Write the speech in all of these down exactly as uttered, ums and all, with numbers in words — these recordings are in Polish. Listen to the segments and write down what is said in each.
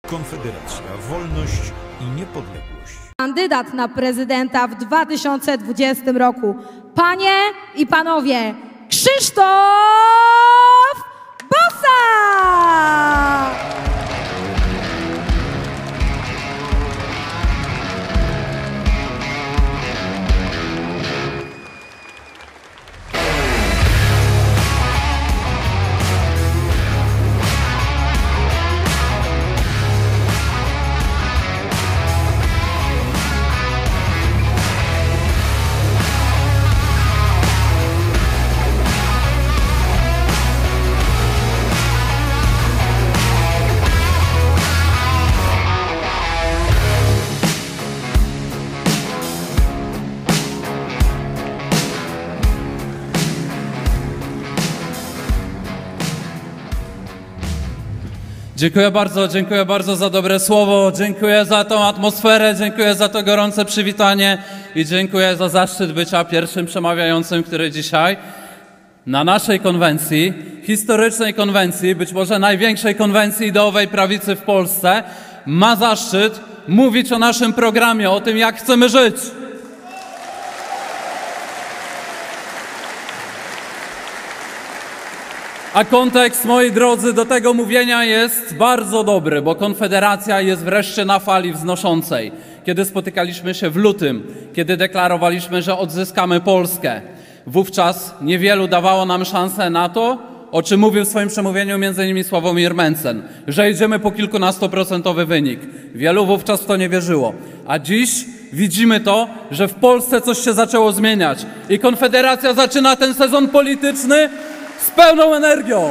Konfederacja, wolność i niepodległość. Kandydat na prezydenta w dwa tysiące dwudziestym roku. Panie i panowie, Krzysztof Bosak! Dziękuję bardzo, dziękuję bardzo za dobre słowo, dziękuję za tą atmosferę, dziękuję za to gorące przywitanie i dziękuję za zaszczyt bycia pierwszym przemawiającym, który dzisiaj na naszej konwencji, historycznej konwencji, być może największej konwencji ideowej prawicy w Polsce, ma zaszczyt mówić o naszym programie, o tym, jak chcemy żyć. A kontekst, moi drodzy, do tego mówienia jest bardzo dobry, bo Konfederacja jest wreszcie na fali wznoszącej. Kiedy spotykaliśmy się w lutym, kiedy deklarowaliśmy, że odzyskamy Polskę, wówczas niewielu dawało nam szansę na to, o czym mówił w swoim przemówieniu między innymi Sławomir Mencen, że idziemy po kilkunastoprocentowy wynik. Wielu wówczas w to nie wierzyło. A dziś widzimy to, że w Polsce coś się zaczęło zmieniać i Konfederacja zaczyna ten sezon polityczny z pełną energią.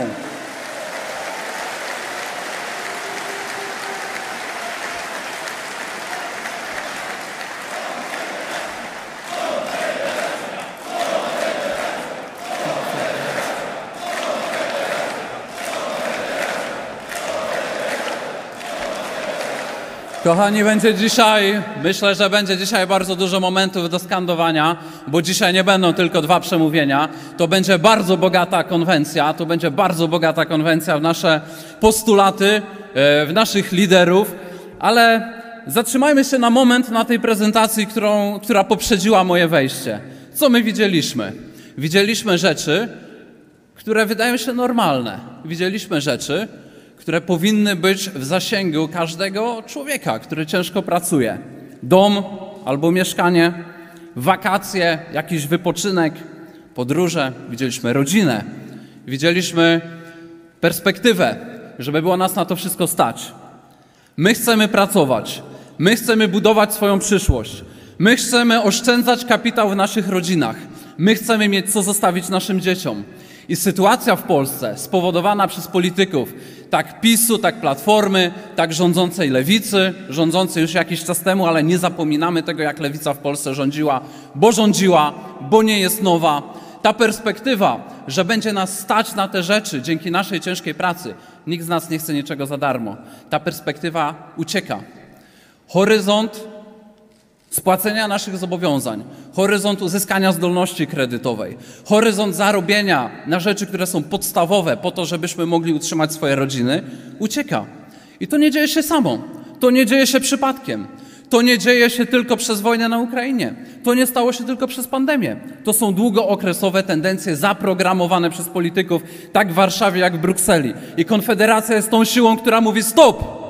Kochani, będzie dzisiaj, myślę, że będzie dzisiaj bardzo dużo momentów do skandowania, bo dzisiaj nie będą tylko dwa przemówienia. To będzie bardzo bogata konwencja, to będzie bardzo bogata konwencja w nasze postulaty, w naszych liderów, ale zatrzymajmy się na moment na tej prezentacji, którą, która poprzedziła moje wejście. Co my widzieliśmy? Widzieliśmy rzeczy, które wydają się normalne. Widzieliśmy rzeczy, które powinny być w zasięgu każdego człowieka, który ciężko pracuje. Dom albo mieszkanie, wakacje, jakiś wypoczynek, podróże. Widzieliśmy rodzinę, widzieliśmy perspektywę, żeby było nas na to wszystko stać. My chcemy pracować, my chcemy budować swoją przyszłość, my chcemy oszczędzać kapitał w naszych rodzinach, my chcemy mieć co zostawić naszym dzieciom. I sytuacja w Polsce spowodowana przez polityków, tak PiSu, tak Platformy, tak rządzącej Lewicy, rządzącej już jakiś czas temu, ale nie zapominamy tego, jak Lewica w Polsce rządziła, bo rządziła, bo nie jest nowa. Ta perspektywa, że będzie nas stać na te rzeczy dzięki naszej ciężkiej pracy, nikt z nas nie chce niczego za darmo. Ta perspektywa ucieka. Horyzont spłacenia naszych zobowiązań, horyzont uzyskania zdolności kredytowej, horyzont zarobienia na rzeczy, które są podstawowe po to, żebyśmy mogli utrzymać swoje rodziny, ucieka. I to nie dzieje się samo, to nie dzieje się przypadkiem, to nie dzieje się tylko przez wojnę na Ukrainie, to nie stało się tylko przez pandemię. To są długookresowe tendencje zaprogramowane przez polityków, tak w Warszawie, jak w Brukseli. I Konfederacja jest tą siłą, która mówi stop!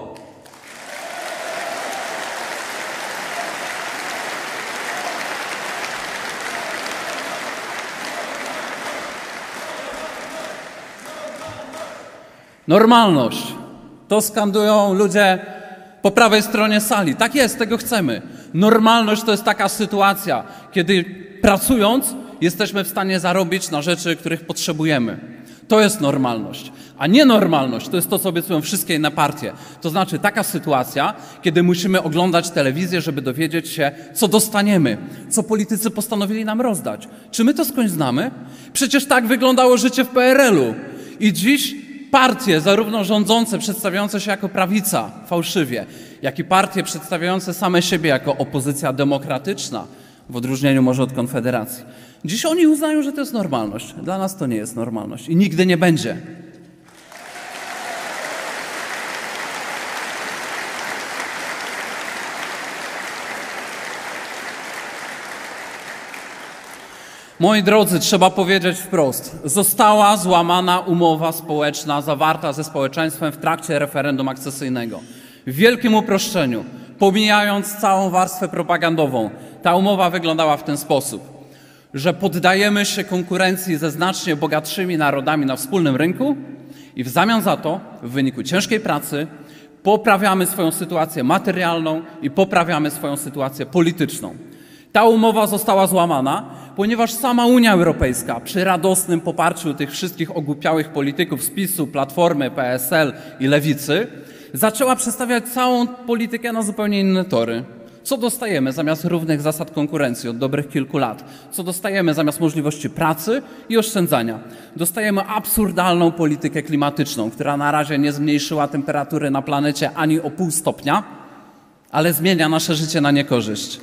Normalność. To skandują ludzie po prawej stronie sali. Tak jest, tego chcemy. Normalność to jest taka sytuacja, kiedy pracując jesteśmy w stanie zarobić na rzeczy, których potrzebujemy. To jest normalność. A nienormalność to jest to, co obiecują wszystkie inne partie. To znaczy taka sytuacja, kiedy musimy oglądać telewizję, żeby dowiedzieć się, co dostaniemy, co politycy postanowili nam rozdać. Czy my to skądś znamy? Przecież tak wyglądało życie w P R L u. I dziś partie, zarówno rządzące, przedstawiające się jako prawica, fałszywie, jak i partie przedstawiające same siebie jako opozycja demokratyczna, w odróżnieniu może od Konfederacji. Dziś oni uznają, że to jest normalność. Dla nas to nie jest normalność i nigdy nie będzie. Moi drodzy, trzeba powiedzieć wprost, została złamana umowa społeczna zawarta ze społeczeństwem w trakcie referendum akcesyjnego. W wielkim uproszczeniu, pomijając całą warstwę propagandową, ta umowa wyglądała w ten sposób, że poddajemy się konkurencji ze znacznie bogatszymi narodami na wspólnym rynku i w zamian za to, w wyniku ciężkiej pracy, poprawiamy swoją sytuację materialną i poprawiamy swoją sytuację polityczną. Ta umowa została złamana, ponieważ sama Unia Europejska przy radosnym poparciu tych wszystkich ogłupiałych polityków z PiSu, Platformy, P S L i Lewicy zaczęła przestawiać całą politykę na zupełnie inne tory. Co dostajemy zamiast równych zasad konkurencji od dobrych kilku lat? Co dostajemy zamiast możliwości pracy i oszczędzania? Dostajemy absurdalną politykę klimatyczną, która na razie nie zmniejszyła temperatury na planecie ani o pół stopnia, ale zmienia nasze życie na niekorzyść.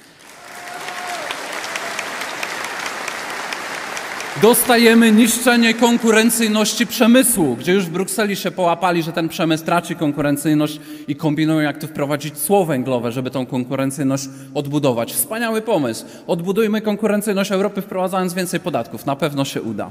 Dostajemy niszczenie konkurencyjności przemysłu, gdzie już w Brukseli się połapali, że ten przemysł traci konkurencyjność i kombinują, jak tu wprowadzić cło węglowe, żeby tą konkurencyjność odbudować. Wspaniały pomysł. Odbudujmy konkurencyjność Europy, wprowadzając więcej podatków. Na pewno się uda.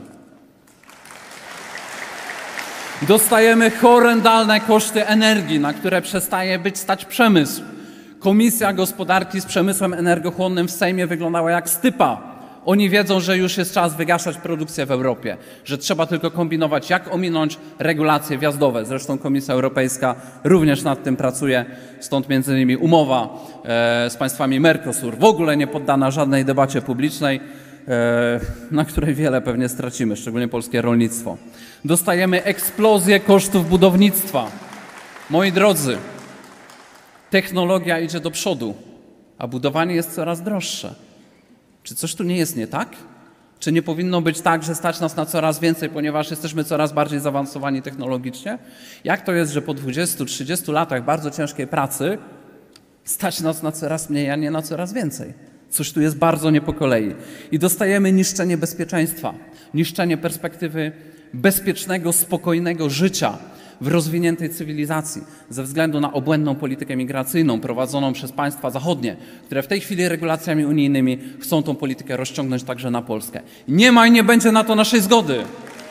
Dostajemy horrendalne koszty energii, na które przestaje być stać przemysł. Komisja Gospodarki z przemysłem energochłonnym w Sejmie wyglądała jak stypa. Oni wiedzą, że już jest czas wygaszać produkcję w Europie, że trzeba tylko kombinować, jak ominąć regulacje wjazdowe. Zresztą Komisja Europejska również nad tym pracuje, stąd między innymi umowa e, z państwami Mercosur, w ogóle nie poddana żadnej debacie publicznej, e, na której wiele pewnie stracimy, szczególnie polskie rolnictwo. Dostajemy eksplozję kosztów budownictwa. Moi drodzy, technologia idzie do przodu, a budowanie jest coraz droższe. Czy coś tu nie jest nie tak? Czy nie powinno być tak, że stać nas na coraz więcej, ponieważ jesteśmy coraz bardziej zaawansowani technologicznie? Jak to jest, że po dwudziestu trzydziestu latach bardzo ciężkiej pracy stać nas na coraz mniej, a nie na coraz więcej? Coś tu jest bardzo nie po kolei. I dostajemy niszczenie bezpieczeństwa, niszczenie perspektywy bezpiecznego, spokojnego życia w rozwiniętej cywilizacji ze względu na obłędną politykę migracyjną prowadzoną przez państwa zachodnie, które w tej chwili regulacjami unijnymi chcą tą politykę rozciągnąć także na Polskę. Nie ma i nie będzie na to naszej zgody.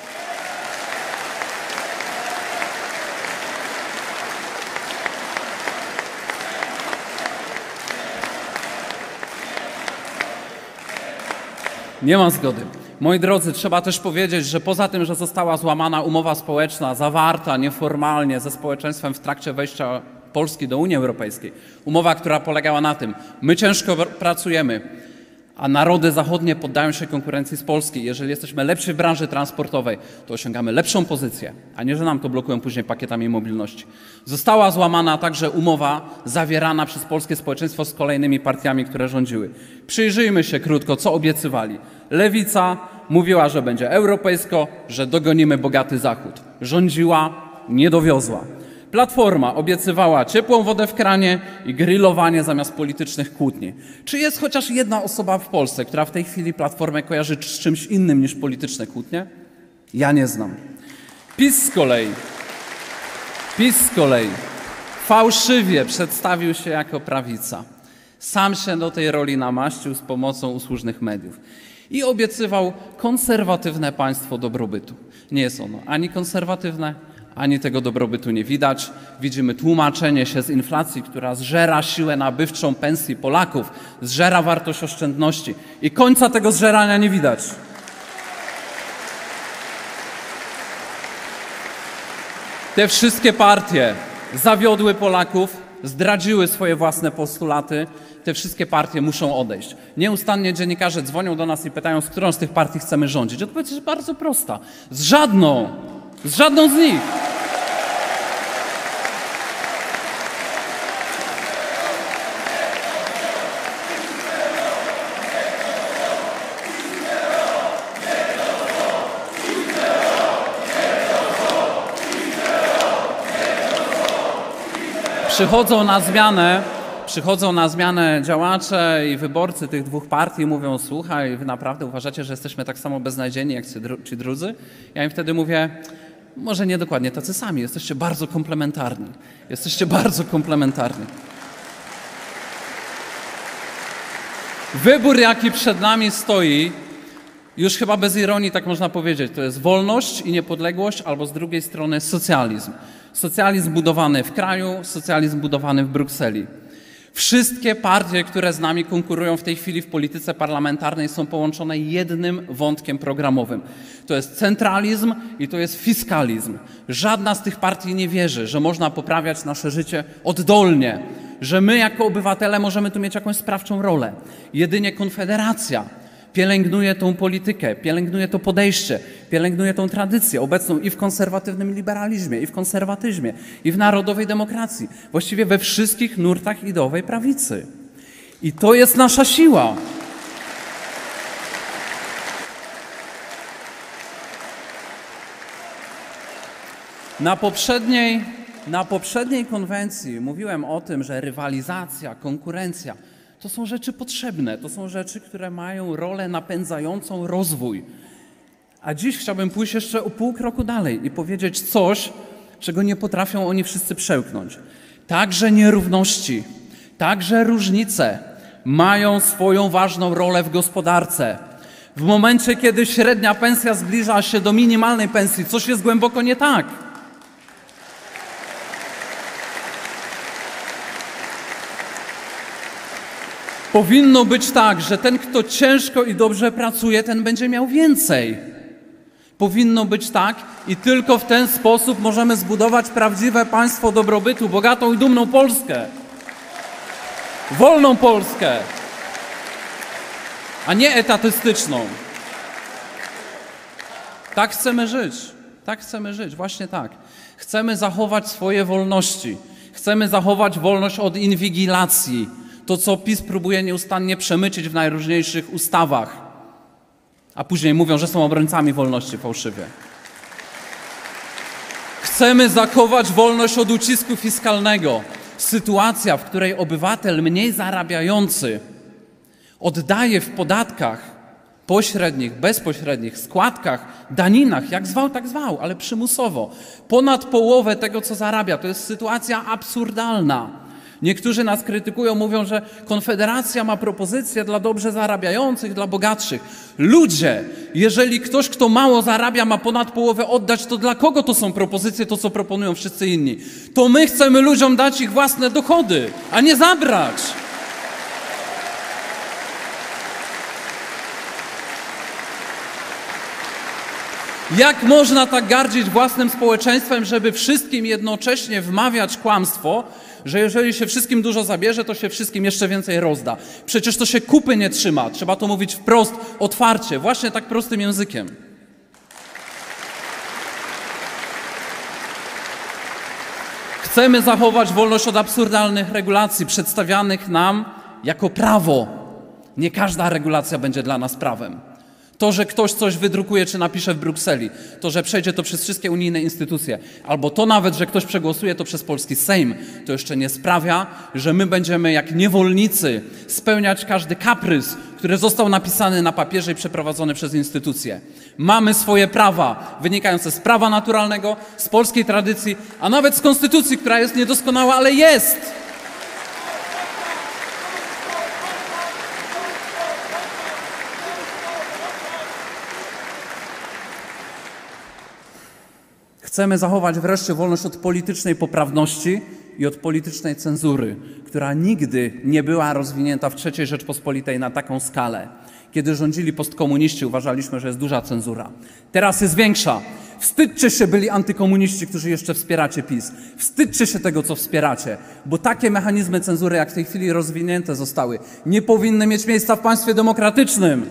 Nie ma zgody. Moi drodzy, trzeba też powiedzieć, że poza tym, że została złamana umowa społeczna zawarta nieformalnie ze społeczeństwem w trakcie wejścia Polski do Unii Europejskiej, umowa, która polegała na tym, my ciężko pracujemy, a narody zachodnie poddają się konkurencji z Polski. Jeżeli jesteśmy lepsi w branży transportowej, to osiągamy lepszą pozycję, a nie, że nam to blokują później pakietami mobilności. Została złamana także umowa zawierana przez polskie społeczeństwo z kolejnymi partiami, które rządziły. Przyjrzyjmy się krótko, co obiecywali. Lewica mówiła, że będzie europejsko, że dogonimy bogaty Zachód. Rządziła, nie dowiozła. Platforma obiecywała ciepłą wodę w kranie i grillowanie zamiast politycznych kłótni. Czy jest chociaż jedna osoba w Polsce, która w tej chwili Platformę kojarzy z czymś innym niż polityczne kłótnie? Ja nie znam. PiS z kolei, PiS z kolei fałszywie przedstawił się jako prawica. Sam się do tej roli namaścił z pomocą usłużnych mediów i obiecywał konserwatywne państwo dobrobytu. Nie jest ono ani konserwatywne, ani tego dobrobytu nie widać. Widzimy tłumaczenie się z inflacji, która zżera siłę nabywczą pensji Polaków, zżera wartość oszczędności i końca tego zżerania nie widać. Te wszystkie partie zawiodły Polaków, zdradziły swoje własne postulaty. Te wszystkie partie muszą odejść. Nieustannie dziennikarze dzwonią do nas i pytają, z którą z tych partii chcemy rządzić. Odpowiedź jest bardzo prosta. Z żadną. Z żadną z nich. Przychodzą na zmianę, przychodzą na zmianę działacze i wyborcy tych dwóch partii, mówią, słuchaj, wy naprawdę uważacie, że jesteśmy tak samo beznadziejni jak ci, dru- ci drudzy? Ja im wtedy mówię, może nie dokładnie tacy sami, jesteście bardzo komplementarni. Jesteście bardzo komplementarni. Wybór, jaki przed nami stoi, Już chyba bez ironii tak można powiedzieć, to jest wolność i niepodległość, albo z drugiej strony socjalizm. Socjalizm budowany w kraju, socjalizm budowany w Brukseli. Wszystkie partie, które z nami konkurują w tej chwili w polityce parlamentarnej, są połączone jednym wątkiem programowym. To jest centralizm i to jest fiskalizm. Żadna z tych partii nie wierzy, że można poprawiać nasze życie oddolnie, że my jako obywatele możemy tu mieć jakąś sprawczą rolę. Jedynie Konfederacja pielęgnuje tą politykę, pielęgnuje to podejście, pielęgnuje tą tradycję obecną i w konserwatywnym liberalizmie, i w konserwatyzmie, i w narodowej demokracji. Właściwie we wszystkich nurtach ideowej prawicy. I to jest nasza siła. Na poprzedniej, na poprzedniej konwencji mówiłem o tym, że rywalizacja, konkurencja to są rzeczy potrzebne, to są rzeczy, które mają rolę napędzającą rozwój. A dziś chciałbym pójść jeszcze o pół kroku dalej i powiedzieć coś, czego nie potrafią oni wszyscy przełknąć. Także nierówności, także różnice mają swoją ważną rolę w gospodarce. W momencie, kiedy średnia pensja zbliża się do minimalnej pensji, coś jest głęboko nie tak. Powinno być tak, że ten, kto ciężko i dobrze pracuje, ten będzie miał więcej. Powinno być tak i tylko w ten sposób możemy zbudować prawdziwe państwo dobrobytu, bogatą i dumną Polskę. Wolną Polskę, a nie etatystyczną. Tak chcemy żyć, tak chcemy żyć, właśnie tak. Chcemy zachować swoje wolności, chcemy zachować wolność od inwigilacji. To, co PiS próbuje nieustannie przemycić w najróżniejszych ustawach, a później mówią, że są obrońcami wolności fałszywie. Chcemy zachować wolność od ucisku fiskalnego. Sytuacja, w której obywatel mniej zarabiający oddaje w podatkach pośrednich, bezpośrednich, składkach, daninach, jak zwał, tak zwał, ale przymusowo, ponad połowę tego, co zarabia. To jest sytuacja absurdalna. Niektórzy nas krytykują, mówią, że Konfederacja ma propozycje dla dobrze zarabiających, dla bogatszych. Ludzie, jeżeli ktoś, kto mało zarabia, ma ponad połowę oddać, to dla kogo to są propozycje, to co proponują wszyscy inni? To my chcemy ludziom dać ich własne dochody, a nie zabrać. Jak można tak gardzić własnym społeczeństwem, żeby wszystkim jednocześnie wmawiać kłamstwo, że jeżeli się wszystkim dużo zabierze, to się wszystkim jeszcze więcej rozda. Przecież to się kupy nie trzyma. Trzeba to mówić wprost, otwarcie, właśnie tak prostym językiem. Chcemy zachować wolność od absurdalnych regulacji przedstawianych nam jako prawo. Nie każda regulacja będzie dla nas prawem. To, że ktoś coś wydrukuje czy napisze w Brukseli, to, że przejdzie to przez wszystkie unijne instytucje, albo to nawet, że ktoś przegłosuje to przez polski Sejm, to jeszcze nie sprawia, że my będziemy jak niewolnicy spełniać każdy kaprys, który został napisany na papierze i przeprowadzony przez instytucje. Mamy swoje prawa wynikające z prawa naturalnego, z polskiej tradycji, a nawet z konstytucji, która jest niedoskonała, ale jest. Chcemy zachować wreszcie wolność od politycznej poprawności i od politycznej cenzury, która nigdy nie była rozwinięta w trzeciej Rzeczpospolitej na taką skalę. Kiedy rządzili postkomuniści, uważaliśmy, że jest duża cenzura. Teraz jest większa. Wstydźcie się, byli antykomuniści, którzy jeszcze wspieracie PiS. Wstydźcie się tego, co wspieracie, bo takie mechanizmy cenzury, jak w tej chwili rozwinięte zostały, nie powinny mieć miejsca w państwie demokratycznym.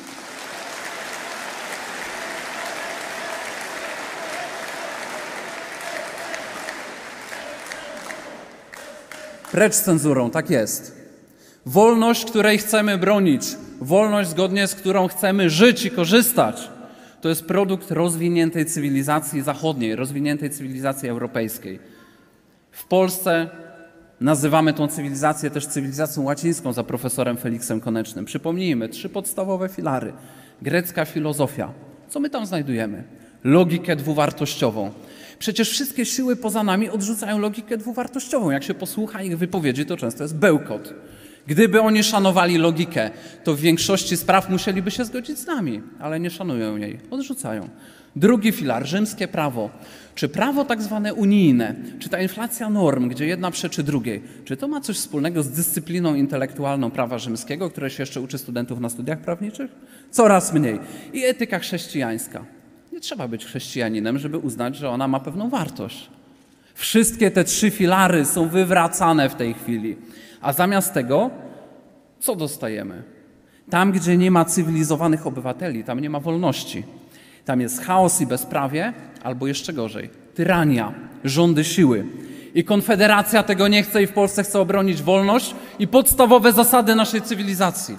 Precz z cenzurą, tak jest. Wolność, której chcemy bronić, wolność zgodnie z którą chcemy żyć i korzystać, to jest produkt rozwiniętej cywilizacji zachodniej, rozwiniętej cywilizacji europejskiej. W Polsce nazywamy tą cywilizację też cywilizacją łacińską za profesorem Feliksem Konecznym. Przypomnijmy, trzy podstawowe filary. Grecka filozofia. Co my tam znajdujemy? Logikę dwuwartościową. Przecież wszystkie siły poza nami odrzucają logikę dwuwartościową. Jak się posłucha ich wypowiedzi, to często jest bełkot. Gdyby oni szanowali logikę, to w większości spraw musieliby się zgodzić z nami, ale nie szanują jej, odrzucają. Drugi filar, rzymskie prawo. Czy prawo tak zwane unijne, czy ta inflacja norm, gdzie jedna przeczy drugiej, czy to ma coś wspólnego z dyscypliną intelektualną prawa rzymskiego, które się jeszcze uczy studentów na studiach prawniczych? Coraz mniej. I etyka chrześcijańska. Nie trzeba być chrześcijaninem, żeby uznać, że ona ma pewną wartość. Wszystkie te trzy filary są wywracane w tej chwili. A zamiast tego, co dostajemy? Tam, gdzie nie ma cywilizowanych obywateli, tam nie ma wolności. Tam jest chaos i bezprawie, albo jeszcze gorzej, tyrania, rządy siły. I Konfederacja tego nie chce i w Polsce chce obronić wolność i podstawowe zasady naszej cywilizacji.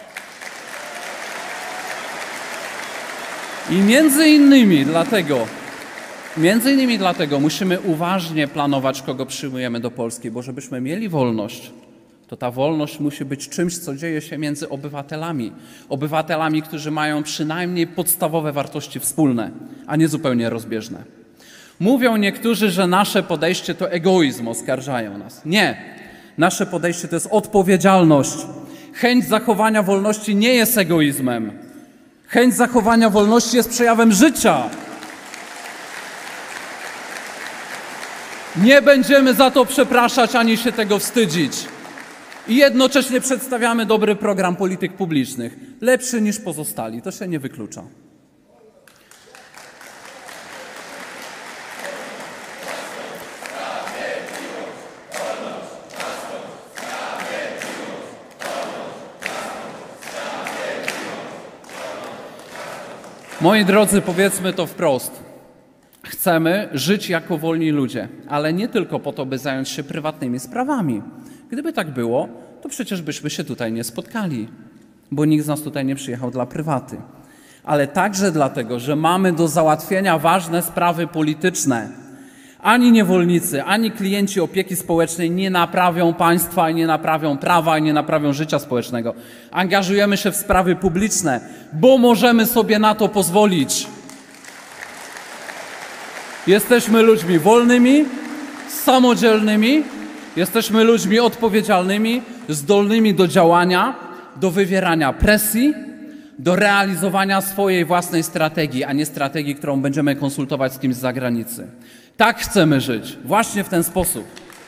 I między innymi dlatego, między innymi dlatego musimy uważnie planować, kogo przyjmujemy do Polski, bo żebyśmy mieli wolność, to ta wolność musi być czymś, co dzieje się między obywatelami. Obywatelami, którzy mają przynajmniej podstawowe wartości wspólne, a nie zupełnie rozbieżne. Mówią niektórzy, że nasze podejście to egoizm, oskarżają nas. Nie. Nasze podejście to jest odpowiedzialność. Chęć zachowania wolności nie jest egoizmem. Chęć zachowania wolności jest przejawem życia. Nie będziemy za to przepraszać ani się tego wstydzić. I jednocześnie przedstawiamy dobry program polityk publicznych. Lepszy niż pozostali. To się nie wyklucza. Moi drodzy, powiedzmy to wprost. Chcemy żyć jako wolni ludzie, ale nie tylko po to, by zająć się prywatnymi sprawami. Gdyby tak było, to przecież byśmy się tutaj nie spotkali, bo nikt z nas tutaj nie przyjechał dla prywaty. Ale także dlatego, że mamy do załatwienia ważne sprawy polityczne. Ani niewolnicy, ani klienci opieki społecznej nie naprawią państwa, i nie naprawią prawa, i nie naprawią życia społecznego. Angażujemy się w sprawy publiczne, bo możemy sobie na to pozwolić. Jesteśmy ludźmi wolnymi, samodzielnymi, jesteśmy ludźmi odpowiedzialnymi, zdolnymi do działania, do wywierania presji, do realizowania swojej własnej strategii, a nie strategii, którą będziemy konsultować z kimś z zagranicy. Tak chcemy żyć, właśnie w ten sposób.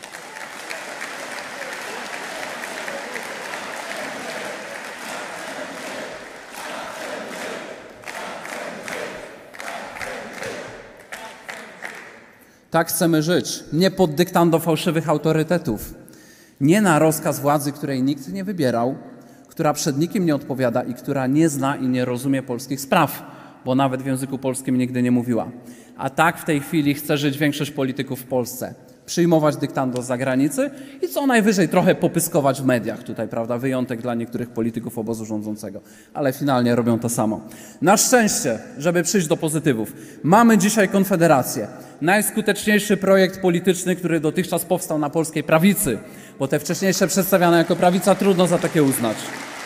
Tak chcemy żyć, nie pod dyktando fałszywych autorytetów, nie na rozkaz władzy, której nikt nie wybierał, która przed nikim nie odpowiada i która nie zna i nie rozumie polskich spraw, bo nawet w języku polskim nigdy nie mówiła. A tak w tej chwili chce żyć większość polityków w Polsce. Przyjmować dyktando z zagranicy i co najwyżej trochę popyskować w mediach. Tutaj, prawda, wyjątek dla niektórych polityków obozu rządzącego. Ale finalnie robią to samo. Na szczęście, żeby przyjść do pozytywów, mamy dzisiaj Konfederację. Najskuteczniejszy projekt polityczny, który dotychczas powstał na polskiej prawicy. Bo te wcześniejsze przedstawiane jako prawica trudno za takie uznać.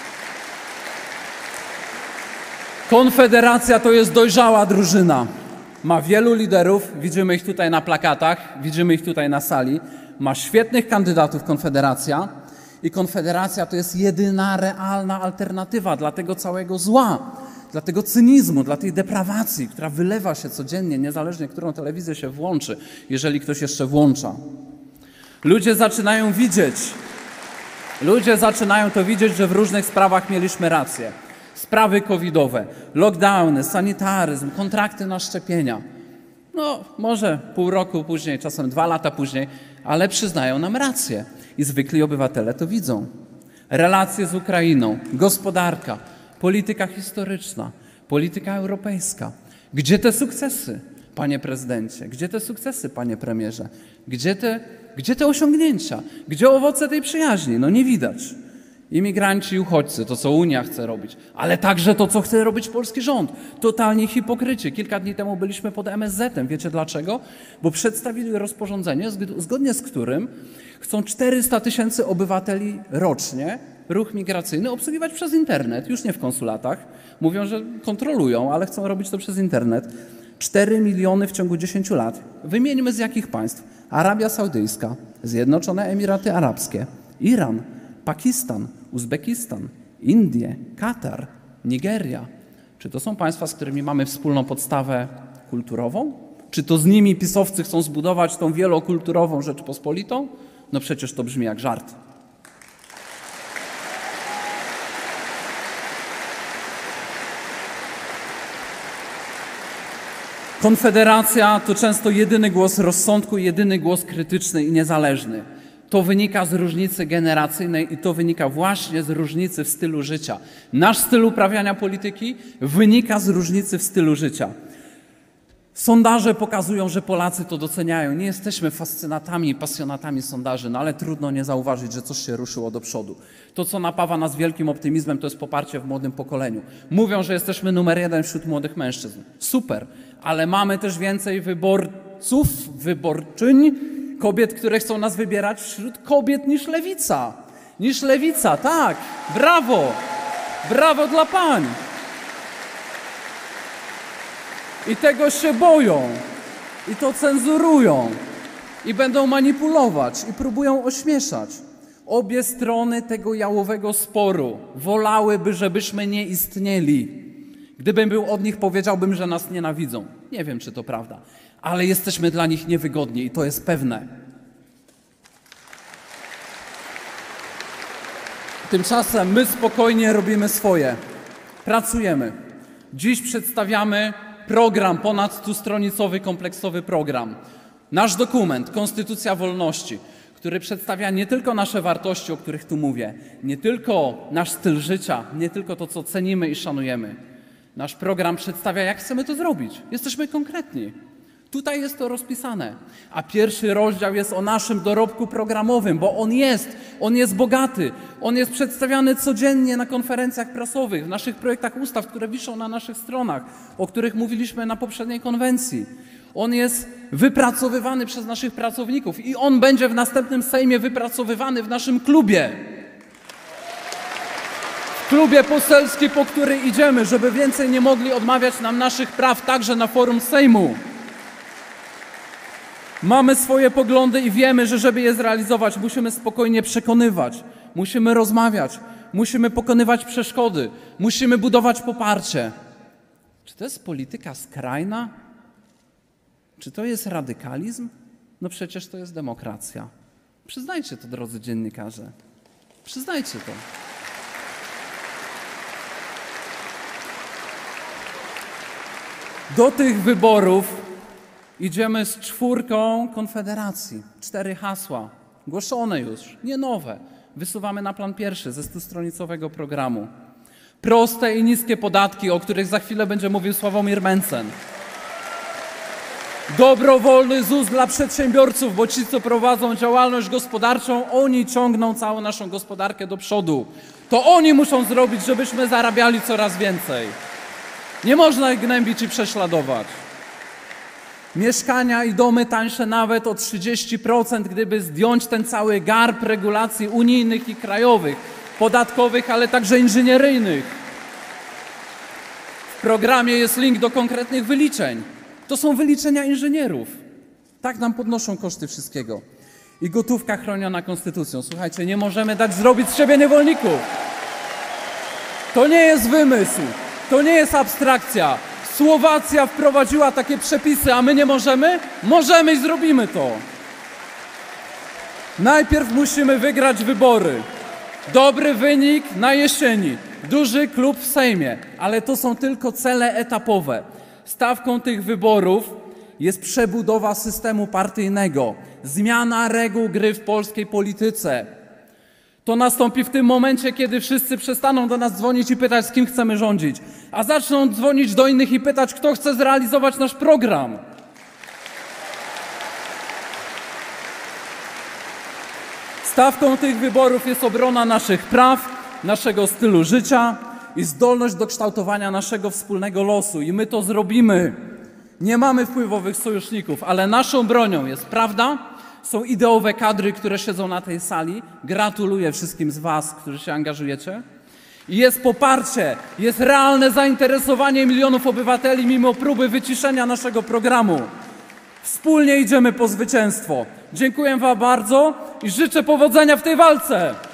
Konfederacja to jest dojrzała drużyna. Ma wielu liderów, widzimy ich tutaj na plakatach, widzimy ich tutaj na sali. Ma świetnych kandydatów Konfederacja i Konfederacja to jest jedyna realna alternatywa dla tego całego zła, dla tego cynizmu, dla tej deprawacji, która wylewa się codziennie, niezależnie którą telewizję się włączy, jeżeli ktoś jeszcze włącza. Ludzie zaczynają widzieć, ludzie zaczynają to widzieć, że w różnych sprawach mieliśmy rację. Sprawy covidowe, lockdowny, sanitaryzm, kontrakty na szczepienia. No, może pół roku później, czasem dwa lata później, ale przyznają nam rację. I zwykli obywatele to widzą. Relacje z Ukrainą, gospodarka, polityka historyczna, polityka europejska. Gdzie te sukcesy, panie prezydencie? Gdzie te sukcesy, panie premierze? Gdzie te, gdzie te osiągnięcia? Gdzie owoce tej przyjaźni? No nie widać. Imigranci i uchodźcy, to co Unia chce robić, ale także to, co chce robić polski rząd. Totalnie hipokrycie. Kilka dni temu byliśmy pod M S Z-em. Wiecie dlaczego? Bo przedstawili rozporządzenie, zgodnie z którym chcą czterysta tysięcy obywateli rocznie ruch migracyjny obsługiwać przez internet, już nie w konsulatach. Mówią, że kontrolują, ale chcą robić to przez internet. cztery miliony w ciągu dziesięciu lat. Wymieńmy z jakich państw? Arabia Saudyjska, Zjednoczone Emiraty Arabskie, Iran, Pakistan, Uzbekistan, Indie, Katar, Nigeria. Czy to są państwa, z którymi mamy wspólną podstawę kulturową? Czy to z nimi pisowcy chcą zbudować tą wielokulturową Rzeczpospolitą? No przecież to brzmi jak żart. Konfederacja to często jedyny głos rozsądku, jedyny głos krytyczny i niezależny. To wynika z różnicy generacyjnej i to wynika właśnie z różnicy w stylu życia. Nasz styl uprawiania polityki wynika z różnicy w stylu życia. Sondaże pokazują, że Polacy to doceniają. Nie jesteśmy fascynatami i pasjonatami sondaży, no ale trudno nie zauważyć, że coś się ruszyło do przodu. To, co napawa nas wielkim optymizmem, to jest poparcie w młodym pokoleniu. Mówią, że jesteśmy numer jeden wśród młodych mężczyzn. Super, ale mamy też więcej wyborców, wyborczyń, kobiet, które chcą nas wybierać wśród kobiet niż lewica. Niż lewica, tak. Brawo. Brawo dla pań. I tego się boją. I to cenzurują. I będą manipulować. I próbują ośmieszać. Obie strony tego jałowego sporu wolałyby, żebyśmy nie istnieli. Gdybym był od nich, powiedziałbym, że nas nienawidzą. Nie wiem, czy to prawda. Ale jesteśmy dla nich niewygodni i to jest pewne. Tymczasem my spokojnie robimy swoje. Pracujemy. Dziś przedstawiamy program, ponad stustronicowy, kompleksowy program. Nasz dokument, Konstytucja Wolności, który przedstawia nie tylko nasze wartości, o których tu mówię, nie tylko nasz styl życia, nie tylko to, co cenimy i szanujemy. Nasz program przedstawia, jak chcemy to zrobić. Jesteśmy konkretni. Tutaj jest to rozpisane. A pierwszy rozdział jest o naszym dorobku programowym, bo on jest, on jest bogaty. On jest przedstawiany codziennie na konferencjach prasowych, w naszych projektach ustaw, które wiszą na naszych stronach, o których mówiliśmy na poprzedniej konwencji. On jest wypracowywany przez naszych pracowników i on będzie w następnym Sejmie wypracowywany w naszym klubie. W klubie poselskim, po który idziemy, żeby więcej nie mogli odmawiać nam naszych praw, także na forum Sejmu. Mamy swoje poglądy i wiemy, że żeby je zrealizować, musimy spokojnie przekonywać, musimy rozmawiać, musimy pokonywać przeszkody, musimy budować poparcie. Czy to jest polityka skrajna? Czy to jest radykalizm? No przecież to jest demokracja. Przyznajcie to, drodzy dziennikarze. Przyznajcie to. Do tych wyborów idziemy z czwórką Konfederacji. Cztery hasła, głoszone już, nie nowe. Wysuwamy na plan pierwszy ze stostronicowego programu. Proste i niskie podatki, o których za chwilę będzie mówił Sławomir Mencen. Dobrowolny ZUS dla przedsiębiorców, bo ci, co prowadzą działalność gospodarczą, oni ciągną całą naszą gospodarkę do przodu. To oni muszą zrobić, żebyśmy zarabiali coraz więcej. Nie można ich gnębić i prześladować. Mieszkania i domy tańsze nawet o trzydzieści procent, gdyby zdjąć ten cały garb regulacji unijnych i krajowych, podatkowych, ale także inżynieryjnych. W programie jest link do konkretnych wyliczeń. To są wyliczenia inżynierów. Tak nam podnoszą koszty wszystkiego. I gotówka chroniona konstytucją. Słuchajcie, nie możemy dać zrobić z siebie niewolników. To nie jest wymysł. To nie jest abstrakcja. Słowacja wprowadziła takie przepisy, a my nie możemy? Możemy i zrobimy to. Najpierw musimy wygrać wybory. Dobry wynik na jesieni. Duży klub w Sejmie. Ale to są tylko cele etapowe. Stawką tych wyborów jest przebudowa systemu partyjnego. Zmiana reguł gry w polskiej polityce. To nastąpi w tym momencie, kiedy wszyscy przestaną do nas dzwonić i pytać, z kim chcemy rządzić, a zaczną dzwonić do innych i pytać, kto chce zrealizować nasz program. Stawką tych wyborów jest obrona naszych praw, naszego stylu życia i zdolność do kształtowania naszego wspólnego losu. I my to zrobimy. Nie mamy wpływowych sojuszników, ale naszą bronią jest prawda. Są ideowe kadry, które siedzą na tej sali. Gratuluję wszystkim z was, którzy się angażujecie. I jest poparcie, jest realne zainteresowanie milionów obywateli mimo próby wyciszenia naszego programu. Wspólnie idziemy po zwycięstwo. Dziękuję wam bardzo i życzę powodzenia w tej walce.